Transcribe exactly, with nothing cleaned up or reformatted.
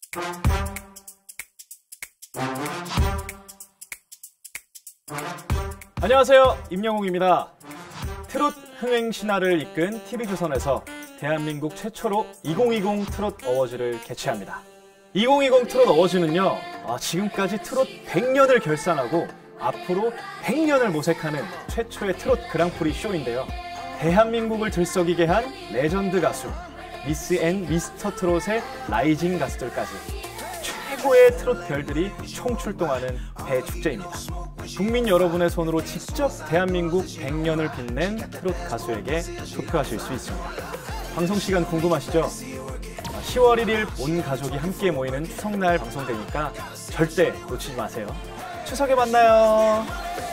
안녕하세요, 임영웅입니다. 트롯 흥행 신화를 이끈 티비조선에서 대한민국 최초로 이천이십 트롯 어워즈를 개최합니다. 이천이십 트롯 어워즈는요, 아, 지금까지 트롯 백 년을 결산하고 앞으로 백 년을 모색하는 최초의 트롯 그랑프리 쇼인데요. 대한민국을 들썩이게 한 레전드 가수, 미스 앤 미스터 트롯의 라이징 가수들까지 최고의 트롯 별들이 총출동하는 대축제입니다. 국민 여러분의 손으로 직접 대한민국 백 년을 빛낸 트롯 가수에게 투표하실 수 있습니다. 방송 시간 궁금하시죠? 시월 일일 온 가족이 함께 모이는 추석날 방송되니까 절대 놓치지 마세요. 추석에 만나요.